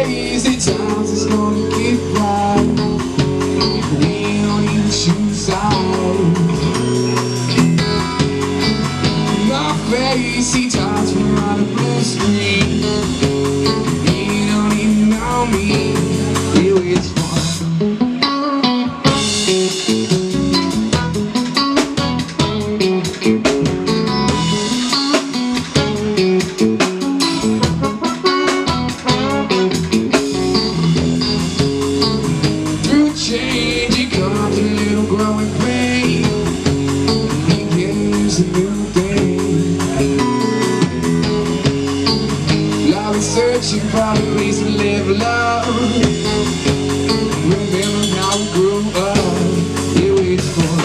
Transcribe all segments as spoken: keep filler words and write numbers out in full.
crazy times it's gonna get right. We don't even choose out. My crazy times we're on a blue screen. You don't even know me. You it's fun. Change, it comes a little growing pain. You can use a new thing. I've been searching for a place to live love. Remember how we grew up. It was fun.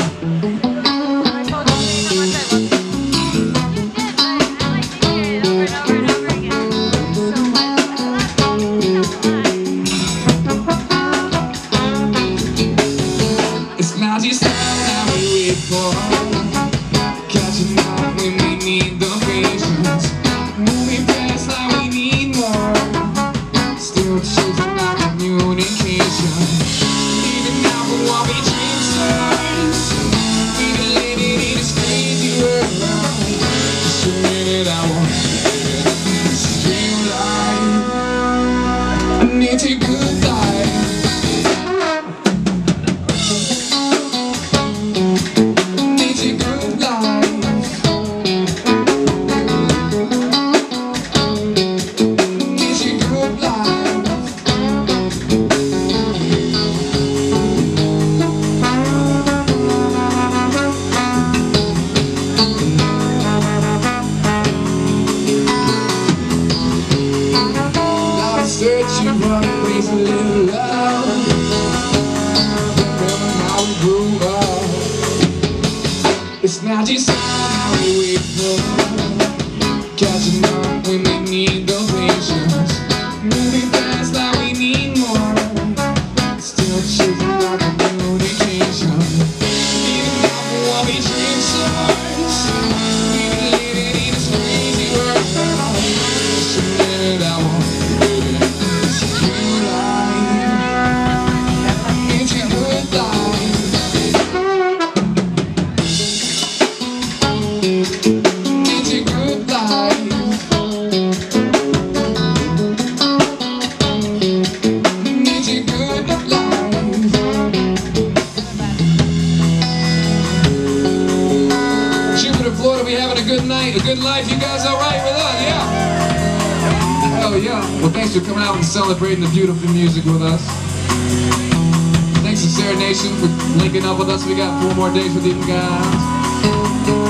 It's not just time that we wait for. Catching up when we need the patience. Moving fast like we need more. Still choosing our communication. Even now we won't be dreamsters. We can live it in this crazy world. Just a minute I want this dream life. I need to good life. Searching for a place to live love. Remember how we grew up. It's not just how we wait for. Catching up when we need the patience. Moving fast like we need more. Still choosing our communication. Even now we won't be dream stars. We can live it in this crazy world. Just a minute I want. Florida, we having a good night, a good life. You guys all right with us? Yeah. Hell yeah. Well, thanks for coming out and celebrating the beautiful music with us. Thanks to Sarah Nation for linking up with us. We got four more days with you guys.